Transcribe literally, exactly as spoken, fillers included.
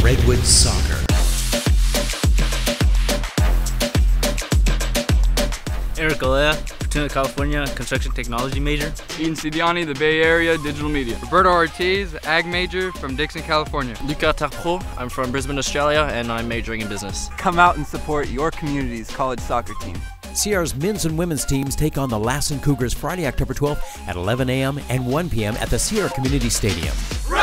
Redwoods Soccer. Eric Alea, Fortuna, California, construction technology major. Ian Sidiani, the Bay Area, digital media. Roberto Ortiz, ag major from Dixon, California. Luca Tarpro, I'm from Brisbane, Australia, and I'm majoring in business. Come out and support your community's college soccer team. Sierra's men's and women's teams take on the Lassen Cougars Friday, October twelfth at eleven a m and one p m at the Sierra Community Stadium.